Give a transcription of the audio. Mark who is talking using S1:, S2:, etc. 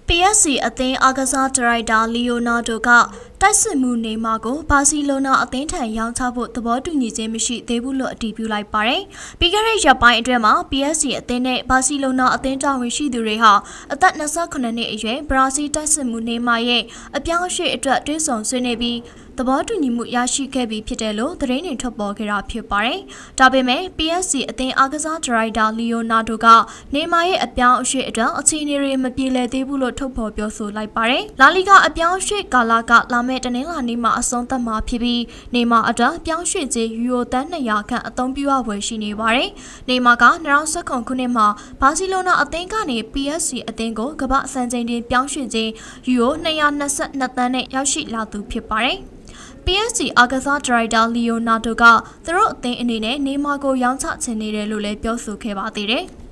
S1: PSG အသင်းအားကစားဒါရိုက်တာလီယိုနာဒိုကတိုက်စစ်မှုနေမာကိုဘာစီလိုနာအသင်းထံရောင်းချဖို့သဘောတူညီခြင်းမရှိသေးဘူးလို့အတည်ပြုလိုက်ပါတယ်။ပြီးခဲ့တဲ့ရက်ပိုင်းအတွင်းမှာ PSG အသင်းနဲ့ဘာစီလိုနာအသင်းတာဝန်ရှိသူတွေဟာအသက်28နှစ်အရွယ်ဘရာဇီးတိုက်စစ်မှုနေမာရဲ့အပြောင်းအရွှေ့အတွက်တွဲဆုံဆွေးနွေးပြီးသဘောတူညီမှုရရှိခဲ့ပြီးဖြစ်တယ်လို့သတင်းတွေထွက်ပေါ်ခဲ့တာဖြစ်ပါတယ်။ဒါပေမဲ့ PSG အသင်းအားကစားဒါရိုက်တာလီယိုနာဒိုကနေမာရဲ့အပြောင်းအရွှေ့အတွက်အခြေအနေတွေမပြေလည်သေးဘူးလို့ထုတ်ဖော်ပြောဆိုလိုက်ပါတယ်။လာလီဂါအပြောင်းအရွှေ့ကာလကလာမယ့်တနင်္လာနေ့မှာအဆုံးသတ်မှာဖြစ်ပြီးနေမာအတွက်ပြောင်းရွှေ့ခြင်းယူရိုသန်း200ခန့်အသုံးပြုရဖွယ်ရှိနေပါတယ်။နေမာက2019ခုနှစ်မှာဘာစီလိုနာအသင်းကနေ PSG အသင်းကိုကမ္ဘာစံချိန်တင်ပြောင်းရွှေ့ခြင်းယူရို222သန်းနဲ့ရောက်ရှိလာသူဖြစ်ပါတယ်။ PSG အားကစားဒါရိုက်တာလီယိုနာဒိုကသူတို့အသင်းအနေနဲ့နေမာကိုရောင်းချချင်နေတယ်လို့လည်းပြောဆိုခဲ့ပါသေးတယ်။